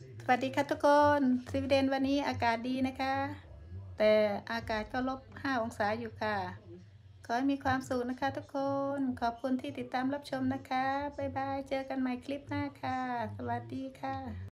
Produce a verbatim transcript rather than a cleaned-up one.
สวัสดีค่ะทุกคนสวีเดนวันนี้อากาศดีนะคะ แต่อากาศก็ลบห้าองศาอยู่ค่ะ ขอให้มีความสุขนะคะทุกคน ขอบคุณที่ติดตามรับชมนะคะ บ๊ายบาย เจอกันใหม่คลิปหน้าค่ะ สวัสดีค่ะ